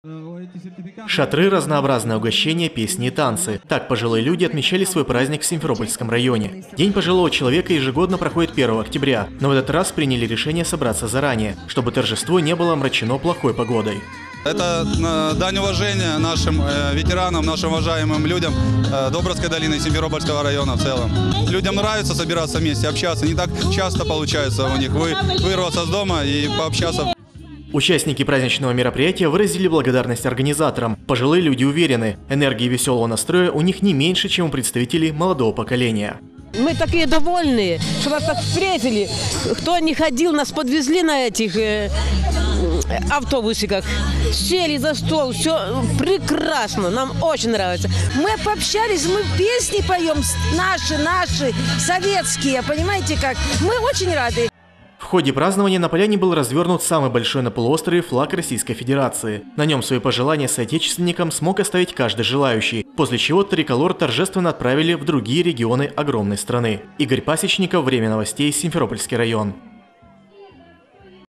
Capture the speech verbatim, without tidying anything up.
Шатры, разнообразные угощения, песни и танцы. Так пожилые люди отмечали свой праздник в Симферопольском районе. День пожилого человека ежегодно проходит первого октября, но в этот раз приняли решение собраться заранее, чтобы торжество не было омрачено плохой погодой. Это дань уважения нашим ветеранам, нашим уважаемым людям Добротской долины и Симферопольского района в целом. Людям нравится собираться вместе, общаться. Не так часто получается у них вы, вырваться с дома и пообщаться. Участники праздничного мероприятия выразили благодарность организаторам. Пожилые люди уверены, энергии и веселого настроя у них не меньше, чем у представителей молодого поколения. Мы такие довольные, что нас так встретили. Кто не ходил, нас подвезли на этих э, автобусиках. Сели за стол, все прекрасно, нам очень нравится. Мы пообщались, мы песни поем, наши, наши, советские, понимаете как? Мы очень рады. В ходе празднования на поляне был развернут самый большой на полуострове флаг Российской Федерации. На нем свои пожелания соотечественникам смог оставить каждый желающий, после чего триколор торжественно отправили в другие регионы огромной страны. Игорь Пасечников, Время новостей, Симферопольский район.